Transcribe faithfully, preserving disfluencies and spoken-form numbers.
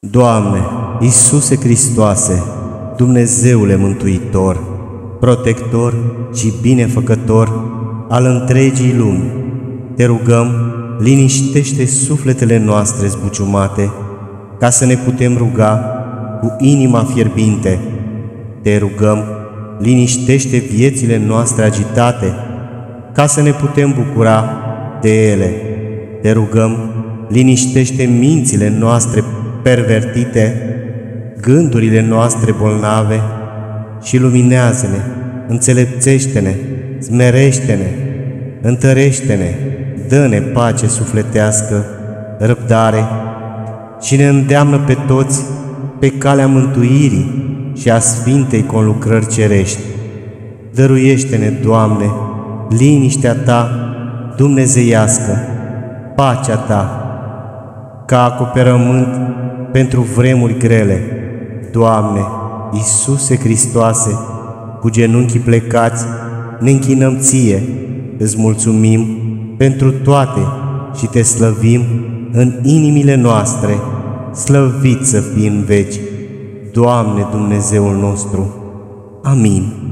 Doamne, Iisuse Hristoase, Dumnezeule Mântuitor, protector și binefăcător al întregii lumi, Te rugăm, liniștește sufletele noastre zbuciumate, ca să ne putem ruga cu inima fierbinte. Te rugăm, liniștește viețile noastre agitate, ca să ne putem bucura de ele. Te rugăm, liniștește mințile noastre pervertite, gândurile noastre bolnave și luminează-ne, înțelepțește-ne, smerește-ne, întărește-ne, dă-ne pace sufletească, răbdare și ne îndeamnă pe toți pe calea mântuirii și a Sfintei conlucrări cerești. Dăruiește-ne, Doamne, liniștea Ta dumnezeiască, pacea Ta, ca acoperământ pentru vremuri grele. Doamne, Iisuse Hristoase, cu genunchii plecați, ne închinăm Ție, îți mulțumim pentru toate și Te slăvim în inimile noastre, slăvit să fii în veci, Doamne Dumnezeul nostru. Amin.